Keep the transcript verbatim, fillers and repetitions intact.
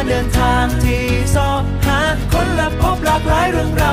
เดินทางที่สอหาคนและพบหลากหลายเรื่องร